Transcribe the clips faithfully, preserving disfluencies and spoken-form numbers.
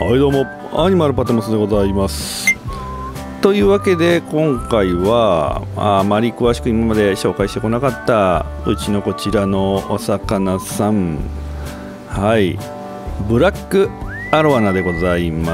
はいどうもアニマルパテモスでございます。というわけで今回はあまり詳しく今まで紹介してこなかったうちのこちらのお魚さん、はいブラックアロワナでございます。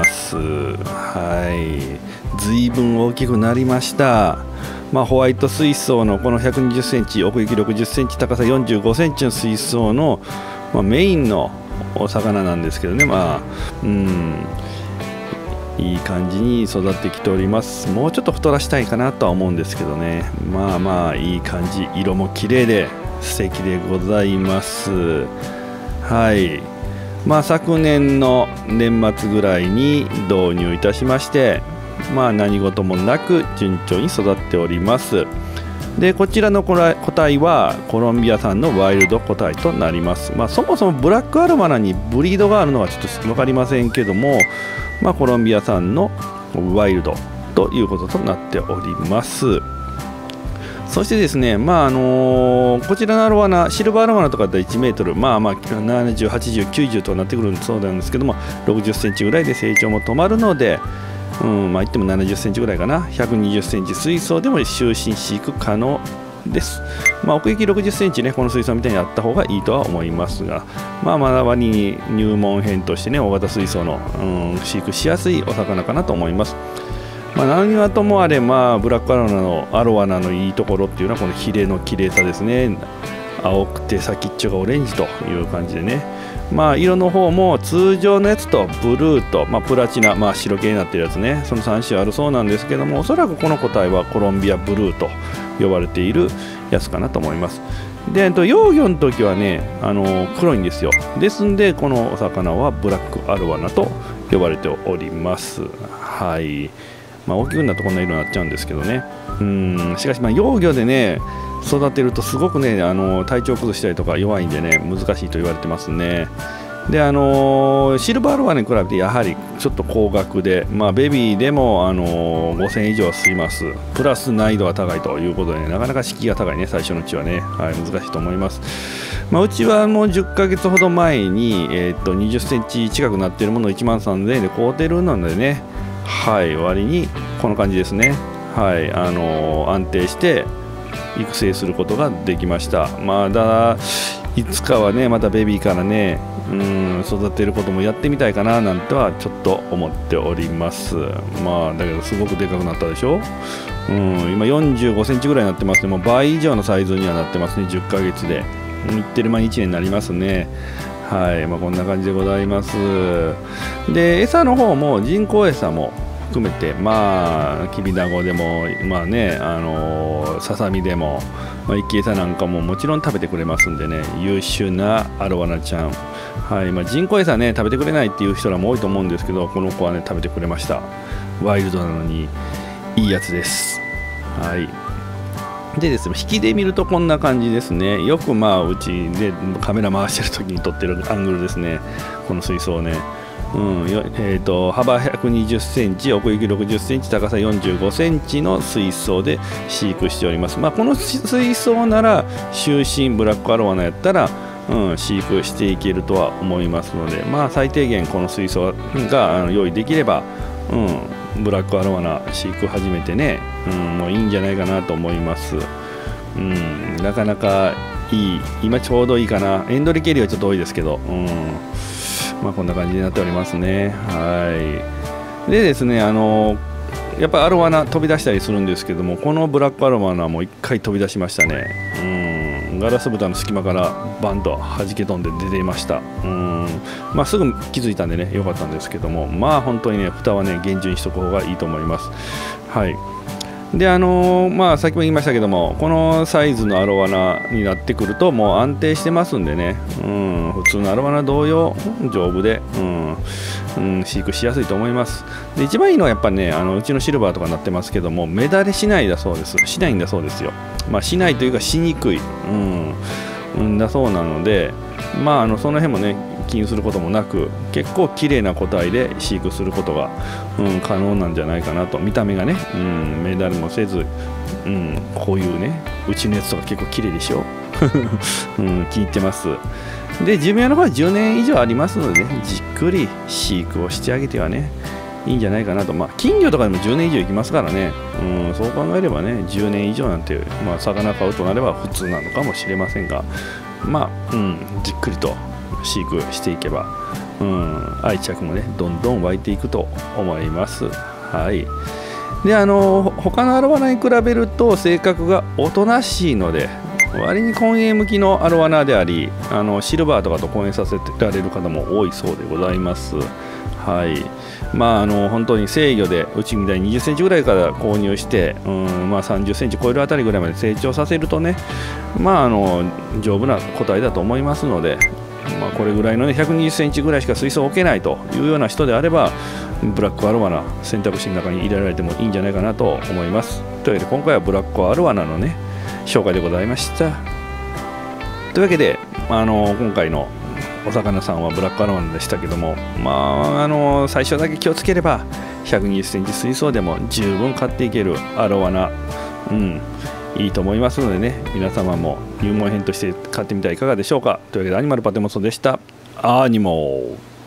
はい随分大きくなりました。まあ、ホワイト水槽のこのひゃくにじゅっセンチ奥行きろくじゅっセンチ高さよんじゅうごセンチの水槽の、まあ、メインのお魚なんですけどね、まあうんいい感じに育ってきております。もうちょっと太らしたいかなとは思うんですけどね、まあまあいい感じ、色も綺麗で素敵でございます。はいまあ昨年の年末ぐらいに導入いたしまして、まあ何事もなく順調に育っております。でこちらの個体はコロンビア産のワイルド個体となります。まあ、そもそもブラックアロワナにブリードがあるのはちょっと分かりませんけども、まあ、コロンビア産のワイルドということとなっております。そしてですね、まああのー、こちらのアロワナシルバーアロワナとかだったらいちメートル、まあまあななじゅう、はちじゅう、きゅうじゅうとなってくるそうなんですけども、ろくじゅっセンチぐらいで成長も止まるので、うんまあ、言ってもななじゅっセンチぐらいかな、ひゃくにじゅっセンチ水槽でも就寝飼育可能です。まあ、奥行きろくじゅっセンチね、この水槽みたいにあった方がいいとは思いますが、まあ、まだ割に入門編としてね、大型水槽の、うん、飼育しやすいお魚かなと思います。まあ、何はともあれ、まあ、ブラックアロワナのアロワナのいいところっていうのはこのヒレの綺麗さですね。青くて先っちょがオレンジという感じでね、まあ色の方も通常のやつとブルーと、まあ、プラチナ、まあ、白系になってるやつね、そのさん種あるそうなんですけども、おそらくこの個体はコロンビアブルーと呼ばれているやつかなと思います。で幼魚の時はねあの黒いんですよ。ですんでこのお魚はブラックアロワナと呼ばれております。はいまあ、大きくなったらこんな色になっちゃうんですけどね。うんしかしまあ幼魚でね育てるとすごくねあの体調崩したりとか弱いんでね難しいと言われてますね。であのー、シルバーアロワナに比べてやはりちょっと高額で、まあ、ベビーでも、あのー、ごせんえん以上はします。プラス難易度が高いということで、ね、なかなか敷居が高いね最初のうちはね、はい、難しいと思います。まあ、うちはもうじゅっかげつほど前に、えー、っとにじゅっセンチ近くなっているものをいちまんさんぜんえんで買うてるのでね、はい割にこの感じですね。はいあのー、安定して育成することができました。まあだいつかはねまたベビーからねうん育てることもやってみたいかななんてはちょっと思っております。まあだけどすごくでかくなったでしょ。うん今よんじゅうごセンチぐらいになってますね。もう倍以上のサイズにはなってますね。じゅっかげつでいってる間にいちねんになりますね。はいまあこんな感じでございます。で餌の方も人工餌も含めてまあきびだごでもまあねあのー、ささみでも、まあ、一気餌なんかももちろん食べてくれますんでね優秀なアロワナちゃん、はいまあ、人工餌ね食べてくれないっていう人らも多いと思うんですけど、この子はね食べてくれました。ワイルドなのにいいやつです。はいでですね、引きで見るとこんな感じですね。よくまあうちでカメラ回してる時に撮ってるアングルですね。この水槽ねうんえー、と幅ひゃくにじゅっセンチ奥行きろくじゅっセンチ高さよんじゅうごセンチの水槽で飼育しております。まあ、この水槽なら就寝ブラックアロワナやったら、うん、飼育していけるとは思いますので、まあ、最低限この水槽があの用意できれば、うん、ブラックアロワナ飼育始めてね、うん、もういいんじゃないかなと思います。うん、なかなかいい今ちょうどいいかな。エンドリケリーはちょっと多いですけど、うんまあ、こんな感じになっておりますね。はいでですねあのやっぱりアロワナ飛び出したりするんですけども、このブラックアロワナもいっかい飛び出しましたね。うんガラス蓋の隙間からバンと弾け飛んで出ていました。うんまあ、すぐ気づいたんでね良かったんですけども、まあ本当にね蓋はね厳重にしとく方がいいと思います。はいであのー、まあさっきも言いましたけども、このサイズのアロワナになってくるともう安定してますんでね、うん、普通のアロワナ同様丈夫で、うんうん、飼育しやすいと思います。で一番いいのはやっぱりねあのうちのシルバーとかになってますけども目だれしないだそうですしないんだそうですよ。まあ、しないというかしにくい、うんうん、だそうなので、まあ、あのその辺もね気にすることもなく結構綺麗な個体で飼育することが、うん、可能なんじゃないかなと。見た目がね、うん、目だれもせず、うん、こういうねうちのやつとか結構綺麗でしょ、うん、気に入ってます。 で寿命の方はじゅうねん以上ありますので、ね、じっくり飼育をしてあげてはねいいんじゃないかなと。まあ金魚とかでもじゅうねん以上いきますからね、うん、そう考えればねじゅうねん以上なんて、まあ、魚買うとなれば普通なのかもしれませんが、まあ、うん、じっくりと飼育していけば、うん、愛着もねどんどん湧いていくと思います。はい、であの他のアロワナに比べると性格がおとなしいので、割に婚姻向きのアロワナであり、あのシルバーとかと婚姻させられる方も多いそうでございます。はい、まああの本当に成魚でうちみたいににじゅっセンチぐらいから購入して、うんまあ、さんじゅっセンチ超えるあたりぐらいまで成長させるとね、まああの丈夫な個体だと思いますので、まあ、これぐらいのねひゃくにじゅっセンチぐらいしか水槽を置けないというような人であれば、ブラックアロワナ選択肢の中に入れられてもいいんじゃないかなと思います。というわけで今回はブラックアロワナのね紹介でございました。というわけであの今回のお魚さんはブラックアロワナでしたけども、まあ、あの最初だけ気をつければひゃくにじゅっセンチ水槽でも十分飼っていけるアロワナ、うん、いいと思いますのでね、皆様も入門編として買ってみてはいかがでしょうか。というわけでアニマルパテモソでした。アニモー